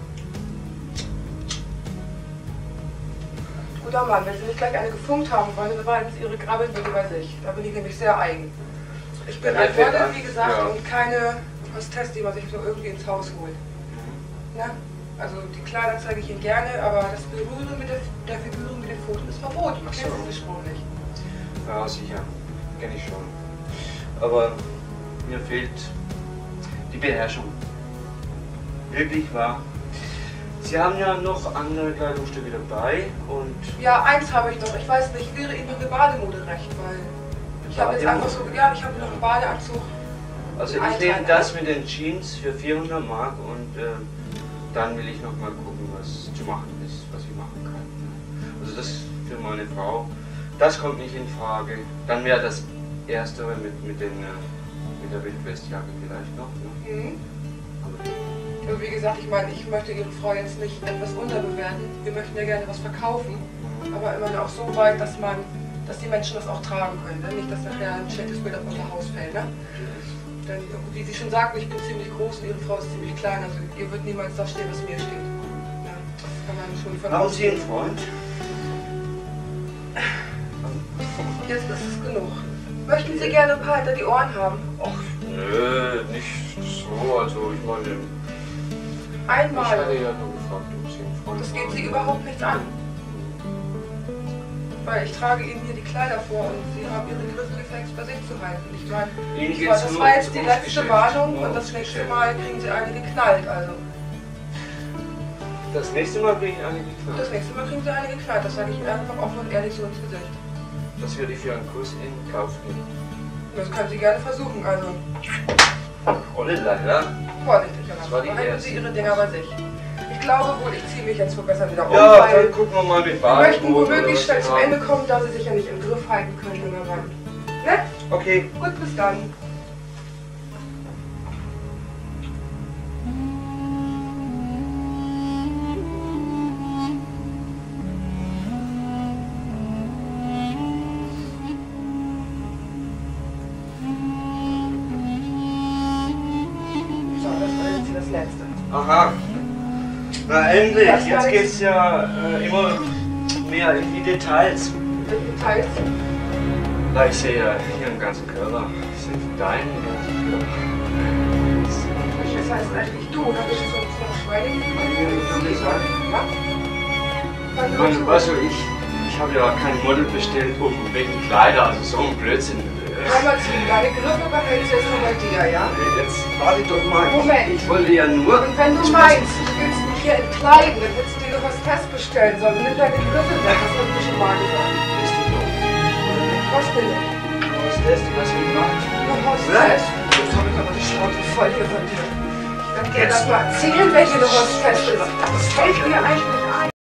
Speaker 2: Guter Mann, wenn Sie nicht gleich eine gefunkt haben wollen, dann behalten Sie Ihre Grabbelwege bei sich. Da bin ich nämlich sehr eigen. Ich bin ein Model, wie gesagt,
Speaker 1: ja.
Speaker 2: und keine Hostess, die man sich nur irgendwie ins Haus holt. Ne? Also die Kleider zeige ich Ihnen gerne, aber das Berühren mit der Figuren mit den Fotos ist verboten.
Speaker 1: Ach so.
Speaker 2: Kennen Sie den Spruch nicht?
Speaker 1: Ja, sicher. Kenne ich schon. Aber mir fehlt die Beherrschung. Wirklich wahr. Sie haben ja noch andere Kleidungsstücke dabei und...
Speaker 2: Ja, eins habe ich noch. Ich weiß nicht, wäre Ihnen noch eine Bademode recht, weil ich habe jetzt einfach so, ja, ich habe noch einen Badeanzug.
Speaker 1: Also ich nehme das mit den Jeans für 400 Mark und dann will ich noch mal gucken, was zu machen ist, was ich machen kann. Also das für meine Frau, das kommt nicht in Frage. Dann wäre das Erstere mit der Wildwestjacke vielleicht noch. Ne?
Speaker 2: Mhm. Und wie gesagt, ich meine, ich möchte Ihre Frau jetzt nicht etwas unterbewerten. Wir möchten ja gerne was verkaufen, aber immerhin auch so weit, dass die Menschen das auch tragen können. Ne? Nicht, dass nachher ein schlechtes Bild auf unser Haus fällt. Ne? Denn, wie Sie schon sagten, ich bin ziemlich groß und Ihre Frau ist ziemlich klein. Also ihr wird niemals das stehen, was mir steht. Ja, das kann man schon von
Speaker 1: Haben Sie einen Freund?
Speaker 2: Jetzt ist es genug. Möchten Sie gerne ein paar hinter die Ohren haben?
Speaker 1: Ach, nö, nicht so. Also ich meine...
Speaker 2: Einmal.
Speaker 1: Ich hatte ja nur gefragt, ob Sie einen Freund
Speaker 2: Das geht
Speaker 1: haben.
Speaker 2: Sie überhaupt nichts an. Weil ich trage Ihnen hier die Kleider vor und Sie haben Ihre Griffe gefälligst bei sich zu halten. Ich meine,
Speaker 1: Ihnen geht's
Speaker 2: das
Speaker 1: nur
Speaker 2: war jetzt die
Speaker 1: ums
Speaker 2: letzte
Speaker 1: Geschäft.
Speaker 2: Warnung
Speaker 1: Nur
Speaker 2: und das
Speaker 1: ums
Speaker 2: nächste
Speaker 1: Geschäft.
Speaker 2: Mal kriegen Sie eine geknallt. Also
Speaker 1: Das nächste Mal kriege ich eine geknallt.
Speaker 2: das nächste Mal kriegen Sie eine geknallt. Das sage ich Ihnen einfach offen und ehrlich so ins Gesicht.
Speaker 1: Das würde ich für einen Kuss in Kauf nehmen.
Speaker 2: Das können Sie gerne versuchen. Also
Speaker 1: Oh lala.
Speaker 2: vorsichtig,
Speaker 1: Das war die
Speaker 2: aber halten
Speaker 1: erste.
Speaker 2: Sie Ihre Dinger bei sich. Ich glaube wohl, ich ziehe mich jetzt wohl besser wieder um,
Speaker 1: Ja,
Speaker 2: weil
Speaker 1: dann gucken wir mal mit
Speaker 2: wir möchten
Speaker 1: Bademode,
Speaker 2: womöglich
Speaker 1: was
Speaker 2: schnell
Speaker 1: wir
Speaker 2: zum
Speaker 1: haben.
Speaker 2: Ende kommen, da Sie sich ja nicht im Griff halten können, junger Mann. Ne?
Speaker 1: Okay.
Speaker 2: Gut, bis dann. So, das war jetzt hier das Letzte.
Speaker 1: Aha. Na endlich.
Speaker 2: Das war
Speaker 1: Jetzt
Speaker 2: jetzt-
Speaker 1: geht's ja immer mehr in die Details.
Speaker 2: Welche Details?
Speaker 1: Na, ich sehe ja Ihren ganzen Körper. Ich sehe deinen ganzen Körper.
Speaker 2: Das heißt eigentlich du, da bist du so ein Schwein.
Speaker 1: Ich hab gesagt.
Speaker 2: Ja? Dann
Speaker 1: Mann,
Speaker 2: du.
Speaker 1: weißt du, ich habe ja kein Model bestellt wegen Kleider, also so ein Blödsinn.
Speaker 2: Hör mal zu, deine Griffe behältst du jetzt nur bei dir, ja?
Speaker 1: Jetzt warte doch mal.
Speaker 2: Moment.
Speaker 1: Ich wollte ja nur...
Speaker 2: Und wenn du meinst, du willst mich hier entkleiden, dann hättest du dir eine Hostess bestellen sollen. Nimm deine Griffe weg, das hat mir schon mal gesagt.
Speaker 1: Bist du doch.
Speaker 2: Was bin ich?
Speaker 1: Was ist das, die was mitmacht?
Speaker 2: Eine Hostess? Jetzt habe ich aber die Schnauze voll hier von dir. Ich werde dir das mal erzählen, welche eine Hostess ist. Das fällt mir eigentlich nicht ein.